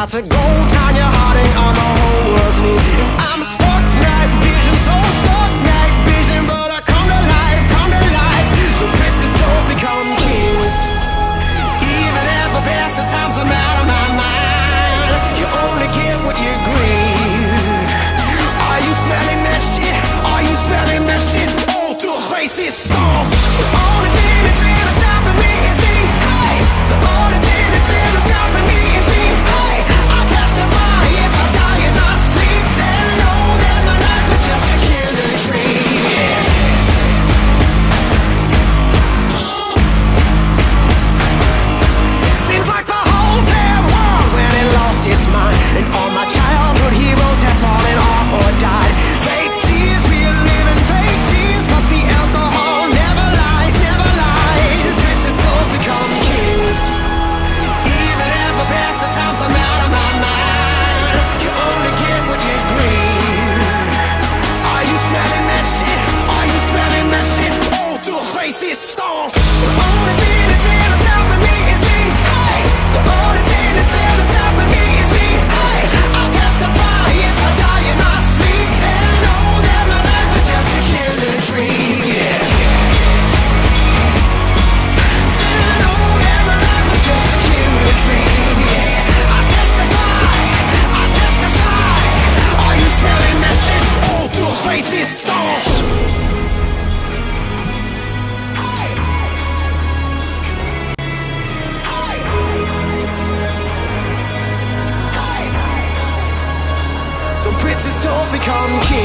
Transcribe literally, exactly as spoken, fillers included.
about to go down, your heart ain't on the whole world's need. And I'm stuck, night vision, so stuck, night vision, but I come to life, come to life. So princes don't become kings, even at the best of times I'm out of my mind. You only get what you grieve. Are you smelling that shit? Are you smelling that shit? All to a face is stars. The only thing that's ever stopping me is me. Hey, the only thing that's ever stopping me is me. Hey, I testify if I die in my sleep, then know that my life was just a killer dream. Seems like the whole damn world when it lost its mind, and all my childhood heroes have fallen off or died. Fake tears, real living fake tears, but the alcohol never lies, never lies. As princes don't become kings, even at the best of times I'm out of my mind. You only get what you grieve. Are you smelling that shit? Are you smelling that shit? All to a face is stars. The only thing that's ever stopping me is me. Hey, the only thing that's ever stopping me is me. Hey, I testify if I die in my sleep, then know that my life was just a killer dream. Yeah. Then I know that my life was just a killer dream. Yeah. I testify, I testify. Are you smelling that shit? All to a face is stars. Some princes don't become kings.